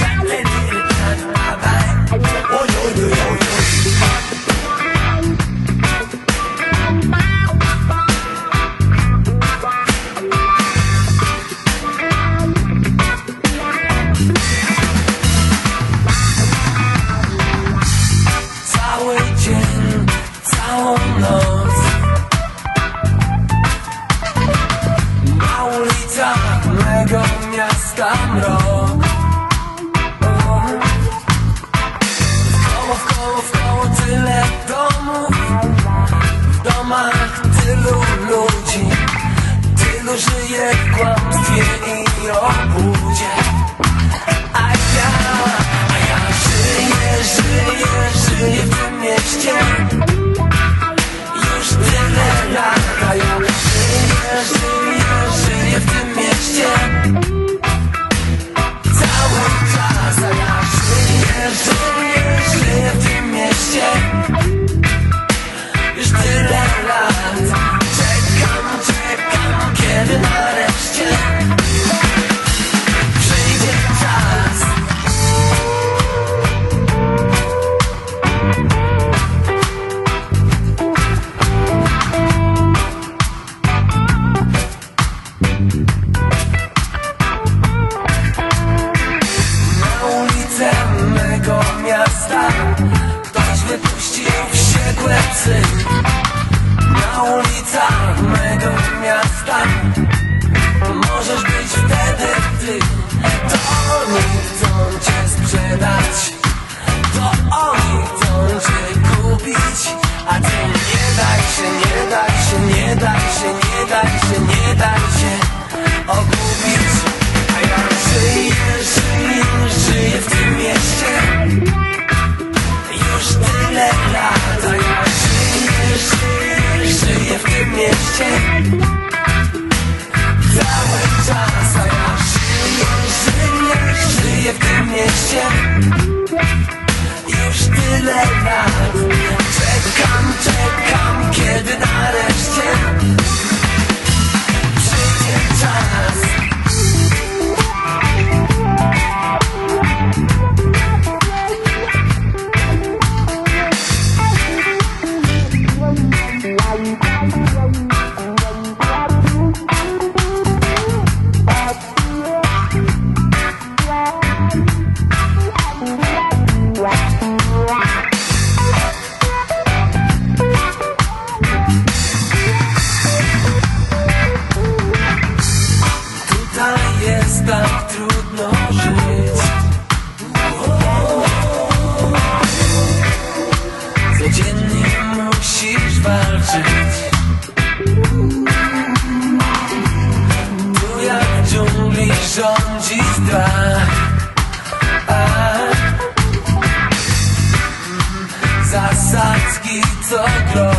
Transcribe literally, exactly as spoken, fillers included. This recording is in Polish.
Żyję w kłamstwie i obłudzie. A ja, a ja żyję, żyję, żyję w tym mieście już tyle lat. A ja żyję, żyję, żyję w tym mieście cały czas. A ja żyję, żyję, żyję w tym mieście już tyle lat. Czekam, czekam, kiedy nareszcie przyjdzie czas. Na ulicę mego miasta ktoś wypuścił wściekłe psy. Na ulicach mego miasta możesz być wtedy ty. To oni chcą cię sprzedać, to oni chcą cię kupić, a ty nie daj się, nie daj się, nie daj się, nie daj się, nie daj się okupić. A ja żyję, żyję, żyję w tym mieście już tyle lat. A ja żyję, żyję, żyję w tym mieście cały czas. A ja żyję, żyję, żyję w tym mieście już tyle lat. Czekam, czekam, kiedy nareszcie przyjdzie czas. Jest tak trudno żyć. Codziennie musisz walczyć. Tu jak w dżungli rządzi strach. A zasadzki co groźne.